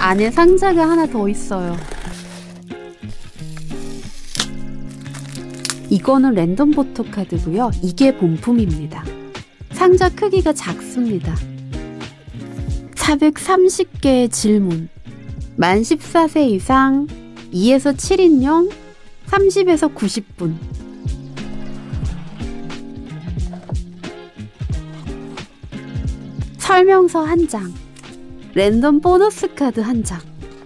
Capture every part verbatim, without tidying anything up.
안에 상자가 하나 더 있어요. 이거는 랜덤 포토카드고요. 이게 본품입니다. 상자 크기가 작습니다. 사백삼십 개의 질문, 만 열네 세 이상, 이에서 칠 인용, 삼십에서 구십 분. 설명서 한 장, 랜덤 보너스 카드 한 장.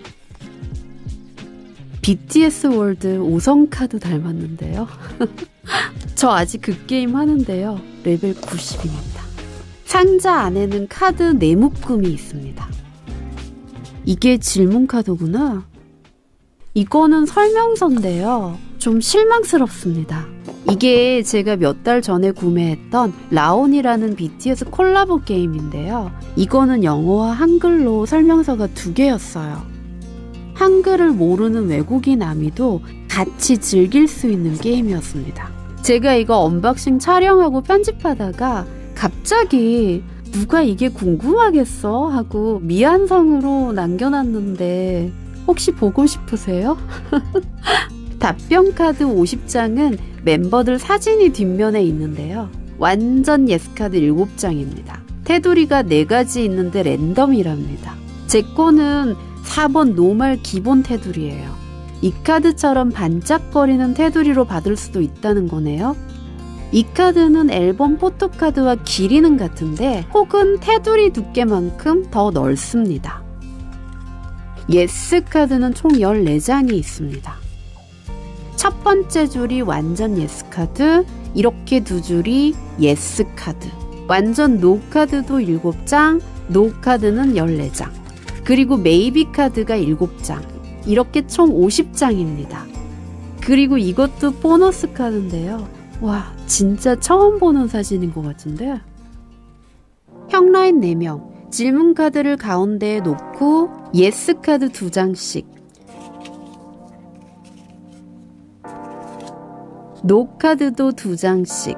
비티에스 월드 오성 카드 닮았는데요. 저 아직 그 게임 하는데요. 레벨 구십입니다. 상자 안에는 카드 네 묶음이 있습니다. 이게 질문 카드구나. 이거는 설명서인데요. 좀 실망스럽습니다. 이게 제가 몇 달 전에 구매했던 라온이라는 비티에스 콜라보 게임인데요. 이거는 영어와 한글로 설명서가 두 개였어요. 한글을 모르는 외국인 아미도 같이 즐길 수 있는 게임이었습니다. 제가 이거 언박싱 촬영하고 편집하다가 갑자기 누가 이게 궁금하겠어 하고 미안성으로 남겨놨는데 혹시 보고 싶으세요? 답변 카드 오십 장은 멤버들 사진이 뒷면에 있는데요. 완전 예스카드 일곱 장입니다. 테두리가 네 가지 있는데 랜덤이랍니다. 제 거는 사 번 노말 기본 테두리예요. 이 카드처럼 반짝거리는 테두리로 받을 수도 있다는 거네요. 이 카드는 앨범 포토카드와 길이는 같은데 혹은 테두리 두께만큼 더 넓습니다. 예스 카드는 총 열네 장이 있습니다. 첫 번째 줄이 완전 예스 카드, 이렇게 두 줄이 예스 카드. 완전 노 카드도 일곱 장, 노 카드는 열네 장. 그리고 메이비 카드가 일곱 장. 이렇게 총 오십 장입니다. 그리고 이것도 보너스 카드인데요. 와, 진짜 처음 보는 사진인 것 같은데? 형라인 네 명, 질문 카드를 가운데에 놓고 예스 카드 두 장씩, 노 카드도 두 장씩,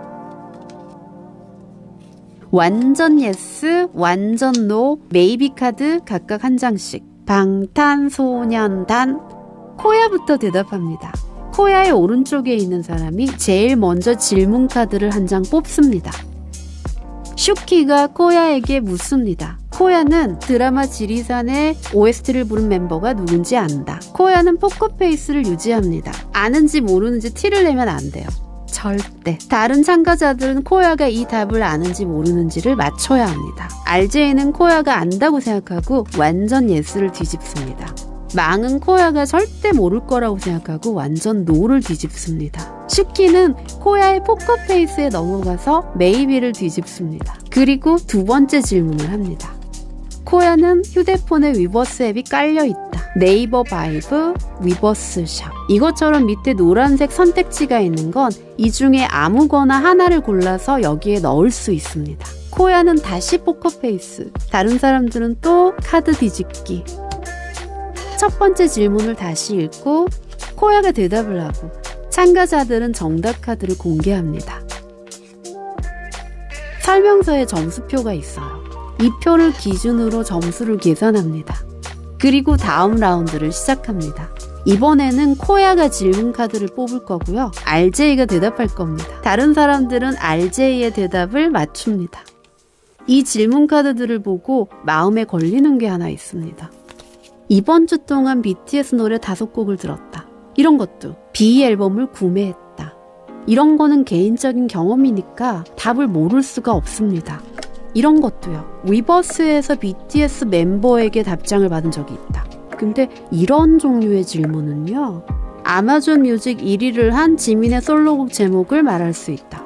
완전 예스, 완전 노, 메이비 카드 각각 한 장씩. 방탄소년단, 코야부터 대답합니다. 코야의 오른쪽에 있는 사람이 제일 먼저 질문 카드를 한 장 뽑습니다. 슈키가 코야에게 묻습니다. 코야는 드라마 지리산의 오에스티를 부른 멤버가 누군지 안다. 코야는 포커페이스를 유지합니다. 아는지 모르는지 티를 내면 안 돼요. 절대. 다른 참가자들은 코야가 이 답을 아는지 모르는지를 맞춰야 합니다. 알제이는 코야가 안다고 생각하고 완전 예스를 뒤집습니다. 망은 코야가 절대 모를 거라고 생각하고 완전 노를 뒤집습니다. 슈키는 코야의 포커페이스에 넘어가서 메이비를 뒤집습니다. 그리고 두 번째 질문을 합니다. 코야는 휴대폰에 위버스 앱이 깔려있다. 네이버 바이브, 위버스 샵. 이것처럼 밑에 노란색 선택지가 있는 건 이 중에 아무거나 하나를 골라서 여기에 넣을 수 있습니다. 코야는 다시 포커페이스, 다른 사람들은 또 카드 뒤집기. 첫 번째 질문을 다시 읽고 코야가 대답을 하고 참가자들은 정답 카드를 공개합니다. 설명서에 점수표가 있어요. 이 표를 기준으로 점수를 계산합니다. 그리고 다음 라운드를 시작합니다. 이번에는 코야가 질문 카드를 뽑을 거고요. 알제이가 대답할 겁니다. 다른 사람들은 알제이의 대답을 맞춥니다. 이 질문 카드들을 보고 마음에 걸리는 게 하나 있습니다. 이번 주 동안 비티에스 노래 다섯 곡을 들었다. 이런 것도 비 앨범을 구매했다. 이런 거는 개인적인 경험이니까 답을 모를 수가 없습니다. 이런 것도요. 위버스에서 비티에스 멤버에게 답장을 받은 적이 있다. 근데 이런 종류의 질문은요. 아마존 뮤직 일 위를 한 지민의 솔로곡 제목을 말할 수 있다.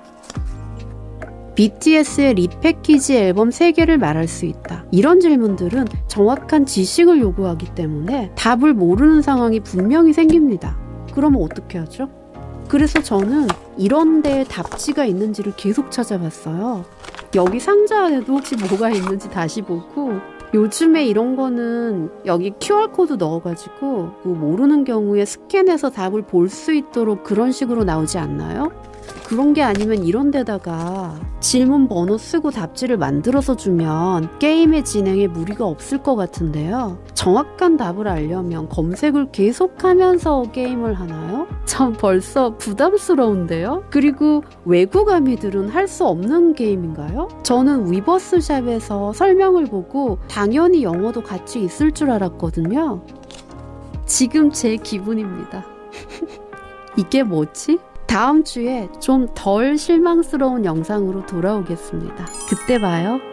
비티에스의 리패키지 앨범 세 개를 말할 수 있다. 이런 질문들은 정확한 지식을 요구하기 때문에 답을 모르는 상황이 분명히 생깁니다. 그러면 어떻게 하죠? 그래서 저는 이런 데에 답지가 있는지를 계속 찾아봤어요. 여기 상자 안에도 혹시 뭐가 있는지 다시 보고, 요즘에 이런 거는 여기 큐알코드 넣어가지고 모르는 경우에 스캔해서 답을 볼 수 있도록 그런 식으로 나오지 않나요? 그런 게 아니면 이런 데다가 질문 번호 쓰고 답지를 만들어서 주면 게임의 진행에 무리가 없을 것 같은데요. 정확한 답을 알려면 검색을 계속하면서 게임을 하나요? 전 벌써 부담스러운데요. 그리고 외국 아미들은 할 수 없는 게임인가요? 저는 위버스샵에서 설명을 보고 당연히 영어도 같이 있을 줄 알았거든요. 지금 제 기분입니다. 이게 뭐지? 다음 주에 좀 덜 실망스러운 영상으로 돌아오겠습니다. 그때 봐요.